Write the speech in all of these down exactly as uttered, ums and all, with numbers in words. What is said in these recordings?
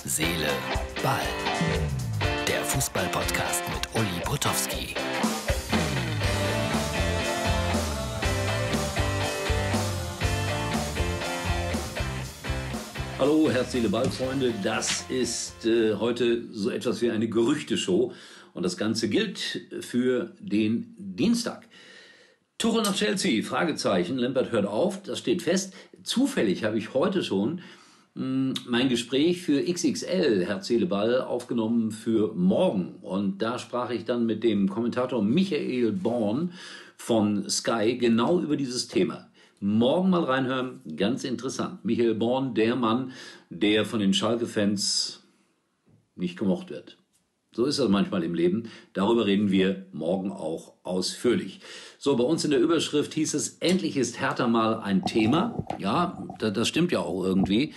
Seele, Ball. Der Fußball-Podcast mit Uli Potowski. Hallo, Herz, Seele, Ball, Freunde. Das ist äh, heute so etwas wie eine Gerüchteshow. Und das Ganze gilt für den Dienstag. Tuchel nach Chelsea, Fragezeichen. Lampard hört auf, das steht fest. Zufällig habe ich heute schon mh, mein Gespräch für X X L, Herz, Seele, Ball, aufgenommen für morgen. Und da sprach ich dann mit dem Kommentator Michael Born von Sky genau über dieses Thema. Morgen mal reinhören, ganz interessant. Michael Born, der Mann, der von den Schalke-Fans nicht gemocht wird. So ist das manchmal im Leben. Darüber reden wir morgen auch ausführlich. So, bei uns in der Überschrift hieß es, endlich ist Hertha mal ein Thema. Ja, das stimmt ja auch irgendwie.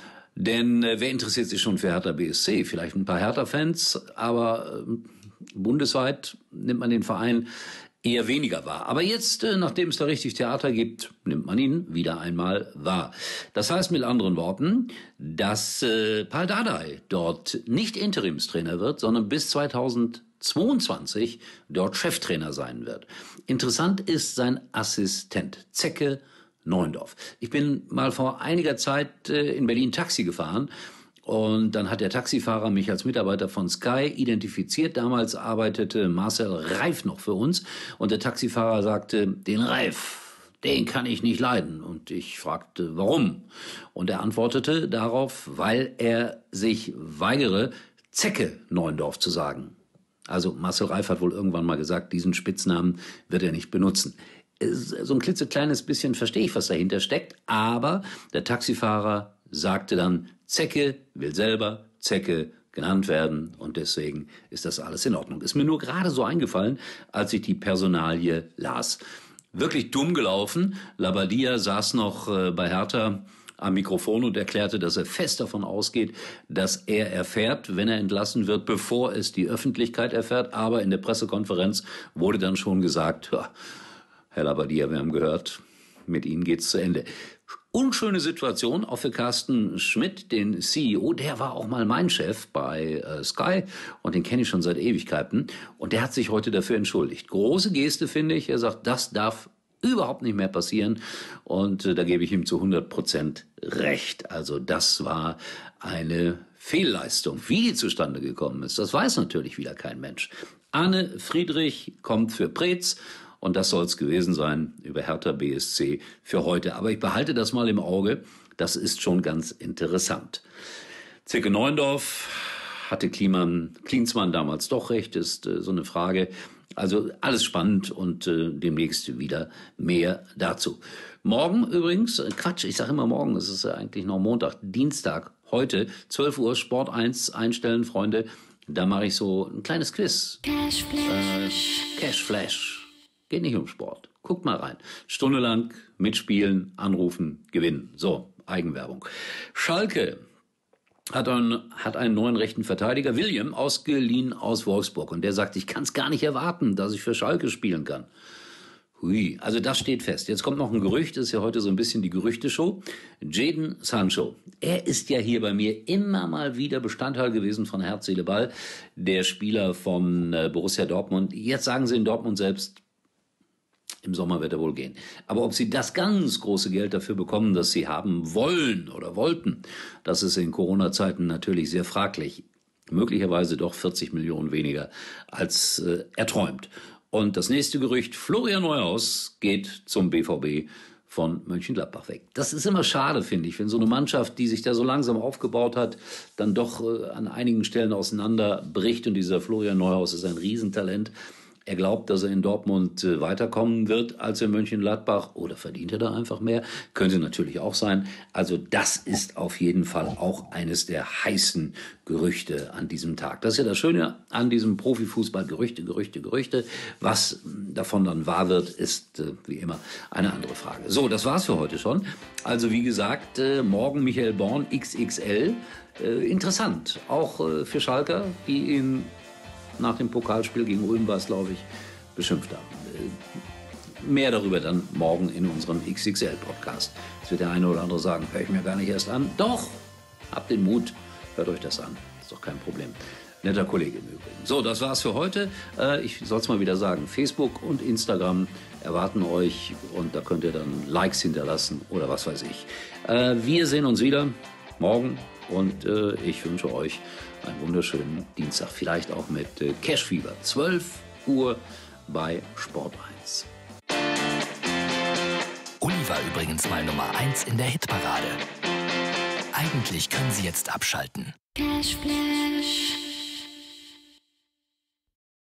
Denn äh, wer interessiert sich schon für Hertha B S C? Vielleicht ein paar Hertha-Fans, aber äh, bundesweit nimmt man den Verein eher weniger wahr. Aber jetzt, äh, nachdem es da richtig Theater gibt, nimmt man ihn wieder einmal wahr. Das heißt mit anderen Worten, dass äh, Pal Dardai dort nicht Interimstrainer wird, sondern bis zweitausendzweiundzwanzig dort Cheftrainer sein wird. Interessant ist sein Assistent, Zecke Neuendorf. Ich bin mal vor einiger Zeit äh, in Berlin Taxi gefahren. Und dann hat der Taxifahrer mich als Mitarbeiter von Sky identifiziert. Damals arbeitete Marcel Reif noch für uns. Und der Taxifahrer sagte, den Reif, den kann ich nicht leiden. Und ich fragte, warum? Und er antwortete darauf, weil er sich weigere, Zecke Neuendorf zu sagen. Also Marcel Reif hat wohl irgendwann mal gesagt, diesen Spitznamen wird er nicht benutzen. So ein klitzekleines bisschen verstehe ich, was dahinter steckt. Aber der Taxifahrer sagte dann, Zecke will selber Zecke genannt werden und deswegen ist das alles in Ordnung. Ist mir nur gerade so eingefallen, als ich die Personalie las. Wirklich dumm gelaufen. Labadia saß noch äh, bei Hertha am Mikrofon und erklärte, dass er fest davon ausgeht, dass er erfährt, wenn er entlassen wird, bevor es die Öffentlichkeit erfährt. Aber in der Pressekonferenz wurde dann schon gesagt, ja, Herr Labadia, wir haben gehört, mit Ihnen geht's zu Ende. Unschöne Situation, auch für Carsten Schmidt, den C E O, der war auch mal mein Chef bei äh, Sky und den kenne ich schon seit Ewigkeiten und der hat sich heute dafür entschuldigt. Große Geste, finde ich. Er sagt, das darf überhaupt nicht mehr passieren und äh, da gebe ich ihm zu hundert Prozent recht. Also das war eine Fehlleistung. Wie die zustande gekommen ist, das weiß natürlich wieder kein Mensch. Arne Friedrich kommt für Preetz. Und das soll es gewesen sein über Hertha B S C für heute. Aber ich behalte das mal im Auge. Das ist schon ganz interessant. Zecke Neuendorf, hatte Kliman, Klinsmann damals doch recht, ist äh, so eine Frage. Also alles spannend und äh, demnächst wieder mehr dazu. Morgen übrigens, äh, Quatsch, ich sage immer morgen, es ist ja eigentlich noch Montag, Dienstag, heute, zwölf Uhr, Sport eins einstellen, Freunde. Da mache ich so ein kleines Quiz. Cashflash. Äh, Cashflash. Geht nicht um Sport. Guckt mal rein. Stunde lang mitspielen, anrufen, gewinnen. So, Eigenwerbung. Schalke hat einen, hat einen neuen rechten Verteidiger, William, ausgeliehen aus Wolfsburg. Und der sagt, ich kann es gar nicht erwarten, dass ich für Schalke spielen kann. Hui, also das steht fest. Jetzt kommt noch ein Gerücht, das ist ja heute so ein bisschen die Gerüchteshow. Jadon Sancho, er ist ja hier bei mir immer mal wieder Bestandteil gewesen von Herz, Seele, Ball, der Spieler von Borussia Dortmund. Jetzt sagen sie in Dortmund selbst, im Sommer wird er wohl gehen. Aber ob sie das ganz große Geld dafür bekommen, das sie haben wollen oder wollten, das ist in Corona-Zeiten natürlich sehr fraglich. Möglicherweise doch vierzig Millionen weniger als äh, erträumt. Und das nächste Gerücht, Florian Neuhaus geht zum B V B von Mönchengladbach weg. Das ist immer schade, finde ich, wenn so eine Mannschaft, die sich da so langsam aufgebaut hat, dann doch äh, an einigen Stellen auseinanderbricht. Und dieser Florian Neuhaus ist ein Riesentalent. Er glaubt, dass er in Dortmund äh, weiterkommen wird als in Mönchengladbach. Oder verdient er da einfach mehr? Könnte natürlich auch sein. Also das ist auf jeden Fall auch eines der heißen Gerüchte an diesem Tag. Das ist ja das Schöne an diesem Profifußball. Gerüchte, Gerüchte, Gerüchte. Was davon dann wahr wird, ist äh, wie immer eine andere Frage. So, das war's für heute schon. Also wie gesagt, äh, morgen Michael Born, X X L. Äh, interessant. Auch äh, für Schalker, die ihn nach dem Pokalspiel gegen Ulm war es, glaube ich, beschimpft haben. Mehr darüber dann morgen in unserem X X L-Podcast. Jetzt wird der eine oder andere sagen, höre ich mir gar nicht erst an. Doch, habt den Mut, Hört euch das an, ist doch kein Problem. Netter Kollege im Übrigen. So, das war's für heute. Äh, ich soll es mal wieder sagen, Facebook und Instagram erwarten euch und da könnt ihr dann Likes hinterlassen oder was weiß ich. Äh, wir sehen uns wieder morgen und äh, ich wünsche euch einen wunderschönen Dienstag. Vielleicht auch mit äh, Cashfieber. zwölf Uhr bei Sport eins. Uli war übrigens mal Nummer eins in der Hitparade. Eigentlich können Sie jetzt abschalten. Cashflash.